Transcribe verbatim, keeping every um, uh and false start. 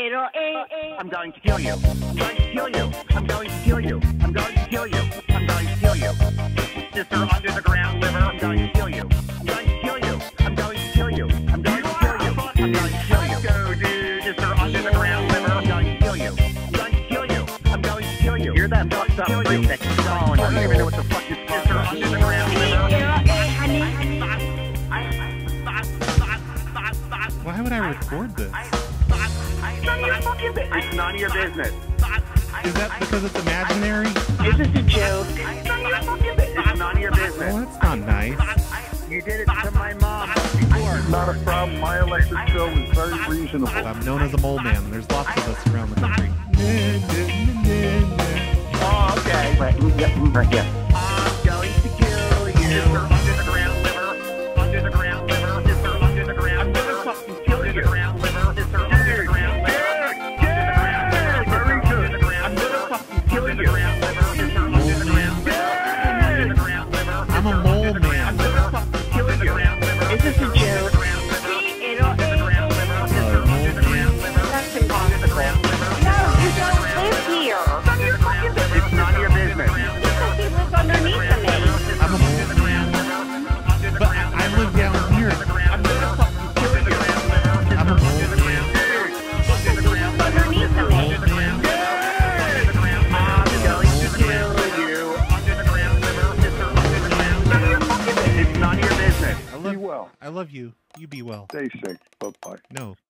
I'm going to kill you. I'm going to kill you. I'm going to kill you. I'm going to kill you. I'm going to kill you. Mister Under the Ground Liver, I'm going to kill you. I'm going to kill you. I'm going to kill you. I'm going to kill you. I'm going to kill you. Go, dude. Mister Under the Ground Liver, I'm going to kill you. I'm going to kill you. I'm going to kill you. You're that fucked up freak that keeps on. I don't even know what the fuck is Mister Under the Ground Liver. Why would I record this? It's none of your fucking business. It's none of your business. Is that because it's imaginary? Is this a joke? It's none of your fucking business. It's none of your business. Oh, that's not nice. You did it to my mom before. Not a problem. My electric bill is very reasonable. I'm known as a mole man. There's lots of us around the country. Oh, okay. Right, yeah, right, yeah. I'm going to kill you. Mister Under the Ground Liver. Under the Ground Liver. Mister Under the Ground. I'm gonna fucking kill you. Under the Ground Liver. Mister Under the Ground Liver. Very good. I'm gonna fucking kill you. Mister Under the Ground Liver. Under the Ground Liver. I'm a mole man. I'm gonna fucking kill you. Is this a joke? That's impossible. No, you don't live here. It's none of your business. Because he lives underneath of me. I'm a mole man. But I live down here. I'm gonna fucking kill you. I'm a mole man. Because he lives underneath of me. I'm going to kill you. It's none of your business. I love, Be well. I love you. You be well. Stay safe. Bye-bye. No.